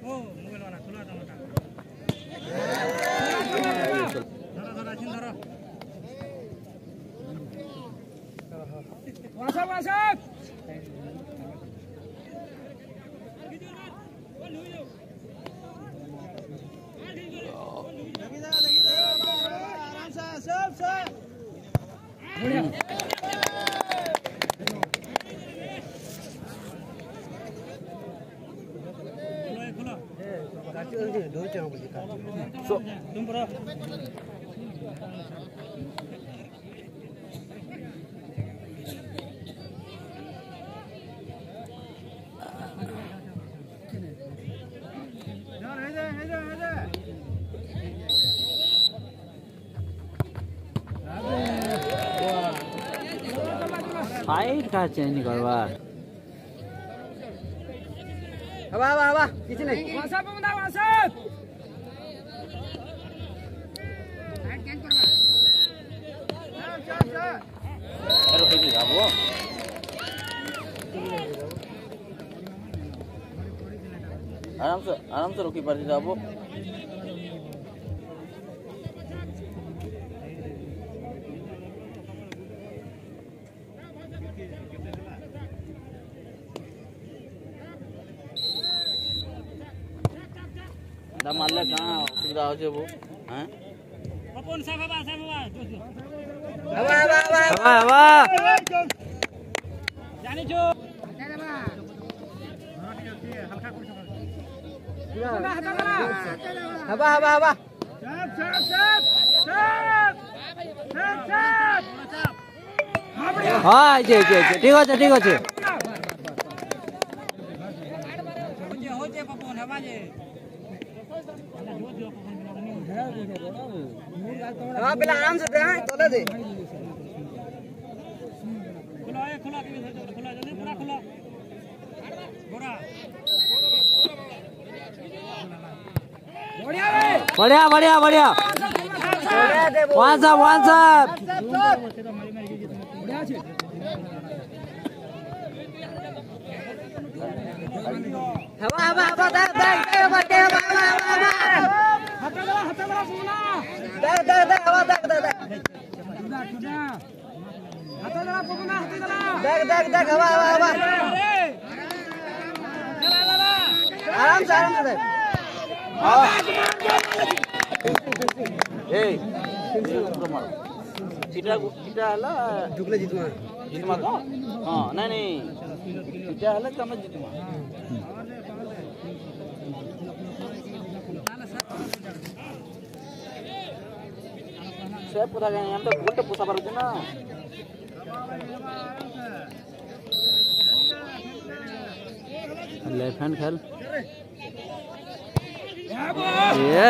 fight का change करवा हवा हवा हवा किसी नहीं वासा बंदा वासा अरे किसी का वो आराम से रुकी पड़ती था वो मारले कहाँ सुविधा हो वो हैं पवन साहब हवा हवा हवा हवा हवा जानी जो हवा हवा हवा हाँ जी जी जी ठीक है हो जे पवन हवा जे हाँ पहले आराम से दे तोले दे खुला है खुला के खुला जल्दी पूरा खुला गोरा बढ़िया बढ़िया बढ़िया वन साहब हवा हवा हवा दे हवा दे हवा हत्ता सुना दे हवा दे हत्ता पवना दे हवा हवा आराम से दे ए चिटा हला ढुकले जितमा तो हां नहीं चिटा हला कम जितमा सेफ करा गए हम तो गोटे पोसा पारुछ ना लेफ्ट हैंड खेल ये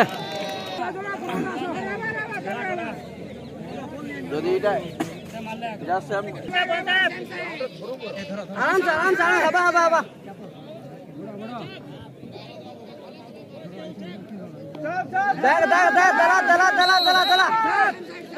যদি এটা যাচ্ছে আমি आराम से हवा हवा दला